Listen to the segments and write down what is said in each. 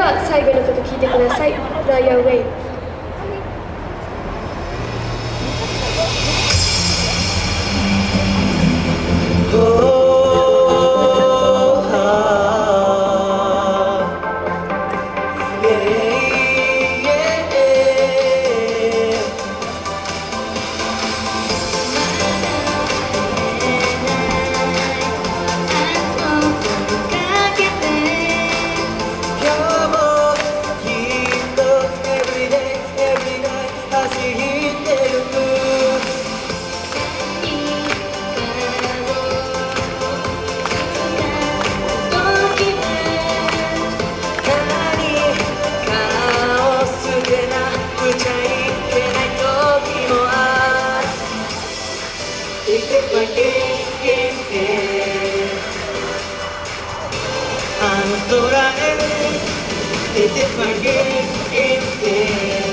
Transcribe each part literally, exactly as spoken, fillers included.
は最後の曲聴いてください。 Fly Away。 This is my gift, it's there.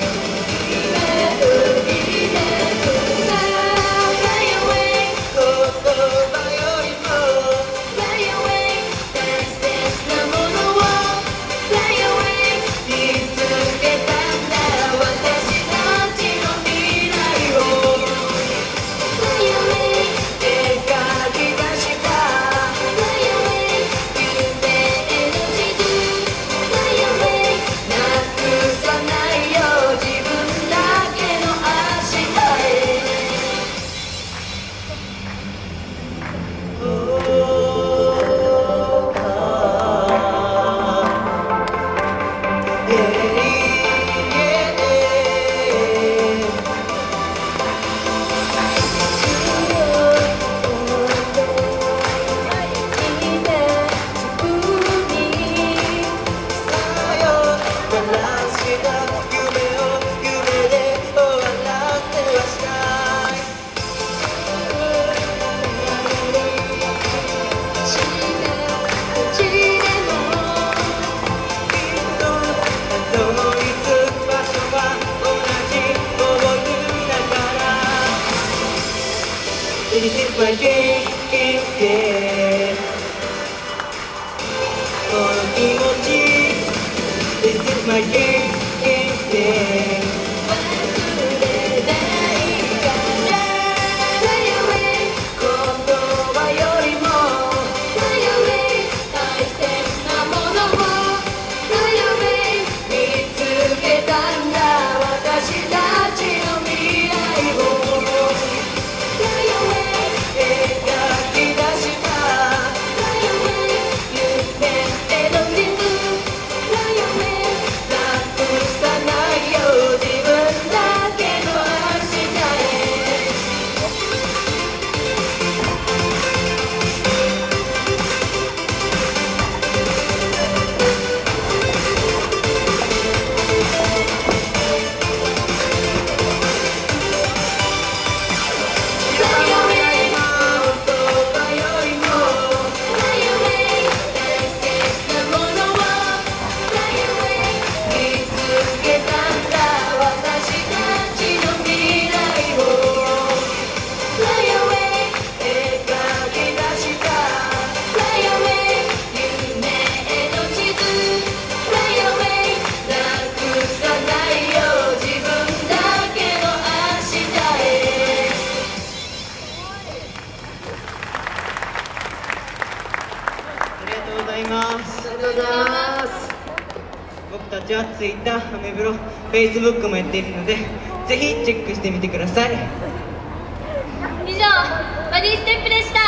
Fly away, go, go, fly away, fly away. Dance, dance, no more, no more. Fly away, 見つけたんだ私たちの未来を。Fly away, 描き出した。Fly away, 夢への地図。Fly away, なくさないよ自分だけの明日へ。This is my gift, it's there. この気持ち This is my gift, it's there. 忘れないから Fly away 言葉よりも Fly away 大切なものを Fly away 見つけたんだ私たちの未来を。僕たちは Twitter、アメブロ、Facebook もやっているのでぜひチェックしてみてください。 以上バディステップでした。